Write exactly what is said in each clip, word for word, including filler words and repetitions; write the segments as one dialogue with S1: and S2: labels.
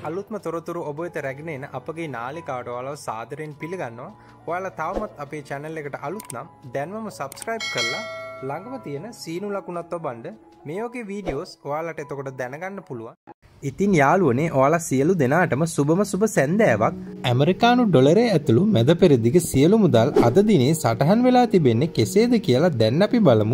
S1: අලුත්ම තොරතුරු ඔබ වෙත රැගෙන එන අපගේ නාලිකාවට ඔයාලව සාදරයෙන් පිළිගන්නවා. ඔයාලා තවමත් අපේ channel එකට අලුත් නම් දැන්වම subscribe කරලා ළඟම තියෙන සීනු ලකුණත් ඔබන්න මේ වගේ වීඩියෝස් ඔයාලට එතකොට දැනගන්න පුළුවන්. ඉතින් යාළුවනේ ඔයාලා සියලු දෙනාටම සුබම සුබ සැන්දෑවක්. ඇමරිකානු ඩොලරය ඇතුළු මැද පෙරදිග සියලු මුදල් අද දිනේ සටහන් වෙලා තිබෙන්නේ කෙසේද කියලා දැන් අපි බලමු.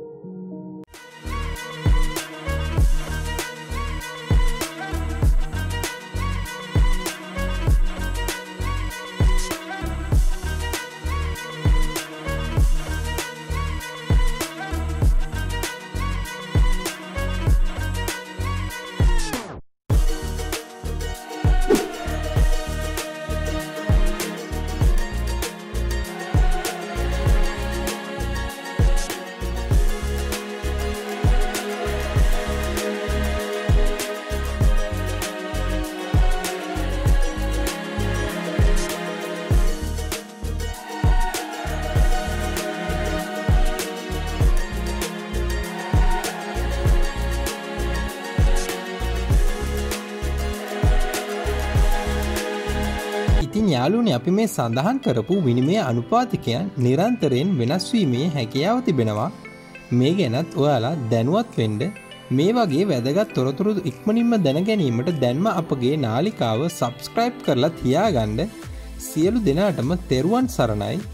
S1: ඉතින් යාළුවනේ අපි මේ සඳහන් කරපු විනිමය අනුපාතිකයන් නිරන්තරයෙන් වෙනස් වීමේ හැකියාව තිබෙනවා. මේ ගැනත් ඔයාලා දැනුවත් වෙන්න මේ වගේ වැදගත් තොරතුරු ඉක්මනින්ම දැන ගැනීමට දැන්ම අපගේ නාලිකාව subscribe කරලා තියාගන්න. සියලු දෙනාටම තෙරුවන් සරණයි.